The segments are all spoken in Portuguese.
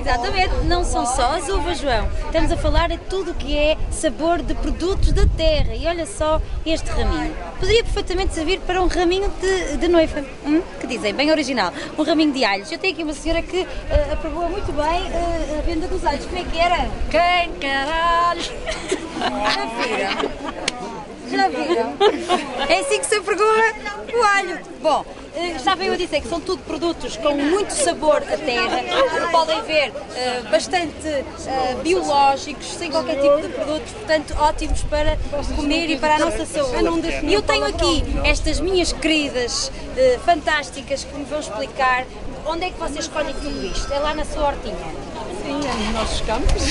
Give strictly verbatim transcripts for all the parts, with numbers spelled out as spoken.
Exatamente, não são só as uvas, João. Estamos a falar de tudo o que é sabor de produtos da terra. E olha só este raminho. Poderia perfeitamente servir para um raminho de, de noiva. Hum? Que dizem, bem original. Um raminho de alhos. Eu tenho aqui uma senhora que uh, aprovou muito bem uh, a venda dos alhos. Como é que era? Quem caralho? Já viram? Já viram? É assim que se apregoa o alho. Bom, estava eu a dizer que são tudo produtos com muito sabor à terra. Podem ver, uh, bastante uh, biológicos, sem qualquer tipo de produtos, portanto ótimos para comer e para a nossa saúde. E eu tenho aqui estas minhas queridas, uh, fantásticas, que me vão explicar onde é que vocês escolhem tudo isto. É lá na sua hortinha? Sim, é nos nossos campos.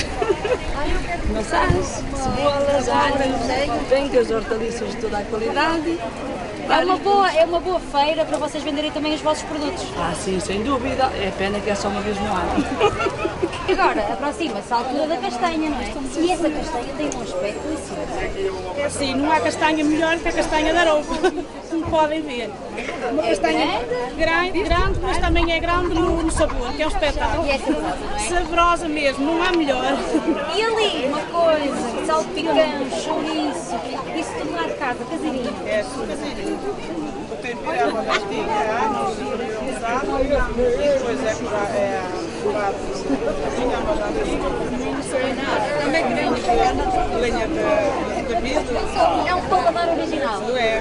Maçãs, cebolas, alhos, bem que as hortaliças de toda a qualidade. É uma, boa, é uma boa feira para vocês venderem também os vossos produtos. Ah, sim, sem dúvida. É pena que é só uma vez no ano. Agora, aproxima-se a altura da castanha, não é? E essa castanha tem um aspecto delicioso. É assim, não há castanha melhor que a castanha da Arouca, como podem ver. Uma castanha grande, grande, mas também é grande no, no sabor, que é um espetáculo. E é saborosa, não é? Saborosa mesmo, não há melhor. E ali, uma coisa, salpicão, chouriço, isso tudo lá de casa, caseirinho. É tudo caseirinho. O tempero é uma mastinha, anos, usado, e depois é curado, é curado, cozinha, mas também tem lenha de vidro. É um paladar original. É,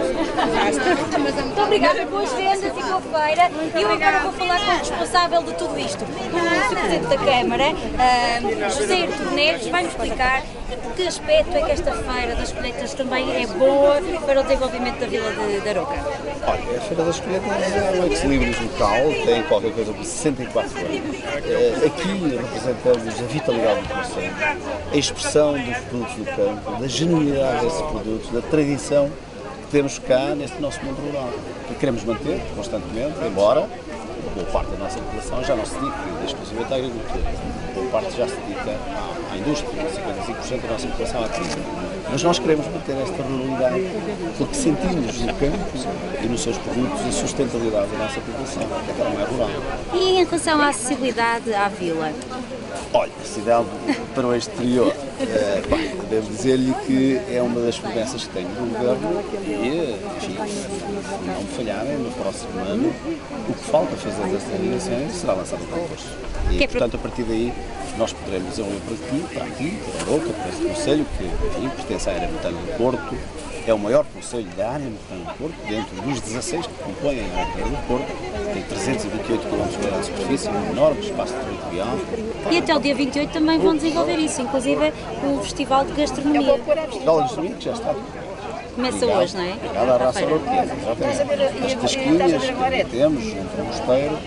Muito obrigada, boas vendas e boa feira. E eu agora vou falar com o responsável de tudo isto, o senhor Presidente da Câmara, uh, José Artur Neves, vai-me explicar que aspecto é que esta feira das colheitas também é boa para o desenvolvimento da Vila de, de Arouca. Olha, a Feira das Colheitas é um ex-libris local, tem qualquer coisa por sessenta e quatro anos. Aqui representamos a vitalidade do concelho, a expressão dos produtos do campo, da genuinidade desses produtos, da tradição que temos cá neste nosso mundo rural. Que queremos manter constantemente, embora boa parte da nossa população já não se dedica exclusivamente à agricultura. Boa parte já se dedica à, à indústria, cinquenta e cinco por cento da nossa população à agricultura. Mas nós queremos manter esta ruralidade porque sentimos no campo e nos seus produtos a sustentabilidade da nossa população, que é mais rural. E em relação à acessibilidade à vila? Olha, a cidade para o exterior, é, bem, devo dizer-lhe que é uma das promessas que tenho do governo e, enfim, não me falharem, no próximo ano, o que falta fazer destas ligações será lançado o concurso. E, portanto, a partir daí, nós poderemos desenvolver para aqui, para aqui, para a Arouca, para este concelho, que, enfim, pertence à área metropolitana do Porto, é o maior concelho da área metropolitana do Porto, dentro dos dezasseis que compõem a área metropolitana do Porto, tem trezentos e vinte e oito quilómetros quadrados de superfície, um enorme espaço territorial. E até o dia vinte e oito também vão desenvolver isso, inclusive o Festival de Gastronomia. O Festival de Gastronomia que já está. Começa hoje, não é? Ligado à raça arouquesa, exatamente. As tasquinhas que temos junto ao mosteiro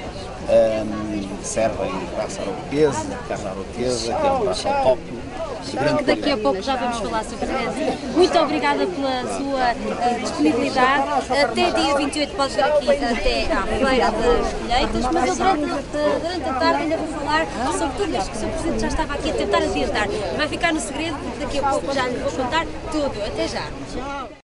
um, servem raça arouquesa, carne arouquesa, que é uma raça top. Daqui a pouco já vamos falar sobre isso. Muito obrigada pela sua uh, disponibilidade. Até dia vinte e oito pode vir aqui até à Feira das Colheitas, mas eu durante, durante a tarde ainda vou falar sobre tudo isto que o senhor Presidente já estava aqui a tentar adiantar. Vai ficar no segredo, porque daqui a pouco já lhe vou contar tudo. Até já.